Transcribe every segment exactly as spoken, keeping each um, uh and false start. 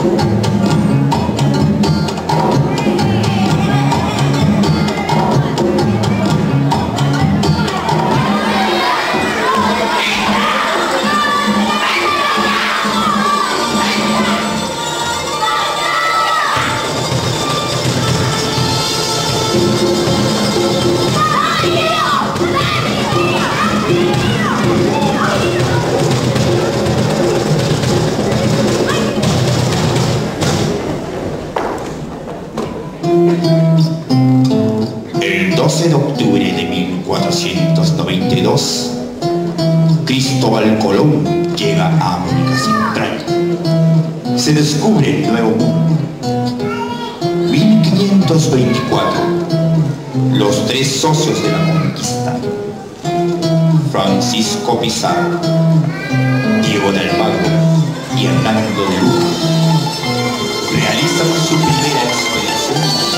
El doce de octubre de mil cuatrocientos noventa y dos, Cristóbal Colón llega a América Central. Se descubre el Nuevo Mundo. mil quinientos veinticuatro, los tres socios de la conquista, Francisco Pizarro, Diego de Almagro y Hernando de Lugo, realizan su primera expedición.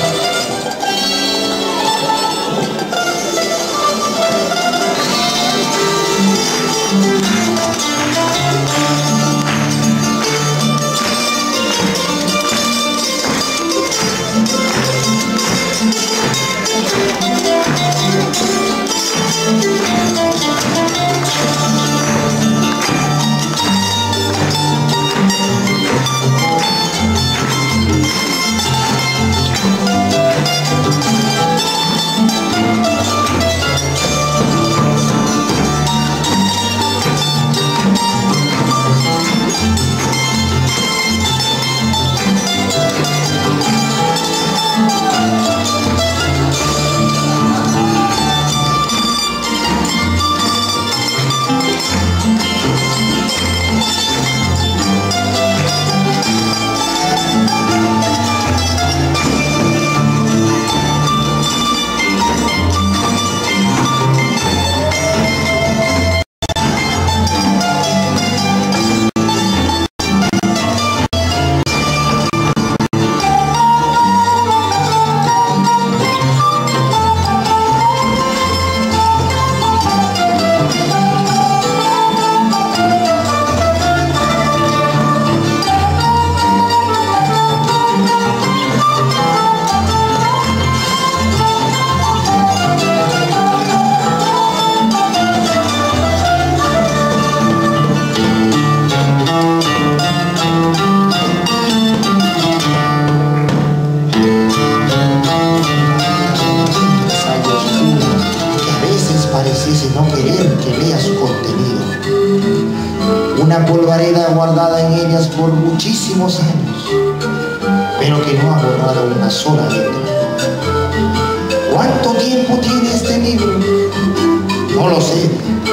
No querer que lea su contenido, una polvareda guardada en ellas por muchísimos años, pero que no ha borrado una sola letra. ¿Cuánto tiempo tiene este libro? No lo sé.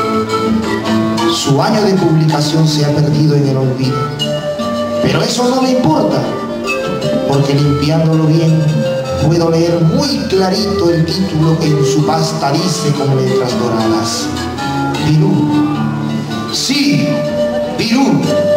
Su año de publicación se ha perdido en el olvido, pero eso no me importa, porque limpiándolo bien puedo leer muy clarito el título que en su pasta dice con letras doradas: Pirú. Sí, Pirú.